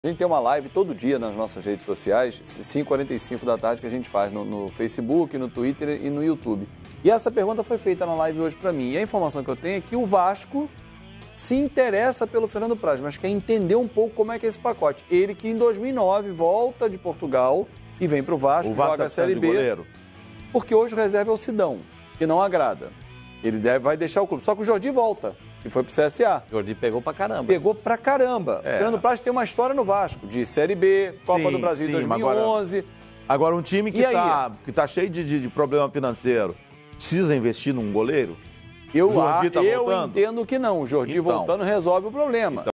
A gente tem uma live todo dia nas nossas redes sociais, 5h45 da tarde, que a gente faz no Facebook, no Twitter e no YouTube. E essa pergunta foi feita na live hoje para mim. E a informação que eu tenho é que o Vasco se interessa pelo Fernando Praz, mas quer entender um pouco como é que é esse pacote. Ele que em 2009 volta de Portugal e vem para o Vasco, joga a Série B. Goleiro. Porque hoje o reserva é o Sidão, que não agrada. Ele vai deixar o clube. Só que o Jordi volta. E foi pro CSA. O Jordi pegou pra caramba. Pegou pra caramba. É. Fernando Praz tem uma história no Vasco, de Série B, Copa do Brasil em 2011. Agora, um time que tá cheio de problema financeiro, precisa investir num goleiro? Eu Jordi tá voltando? entendo que não. O Jordi Então. voltando resolve o problema.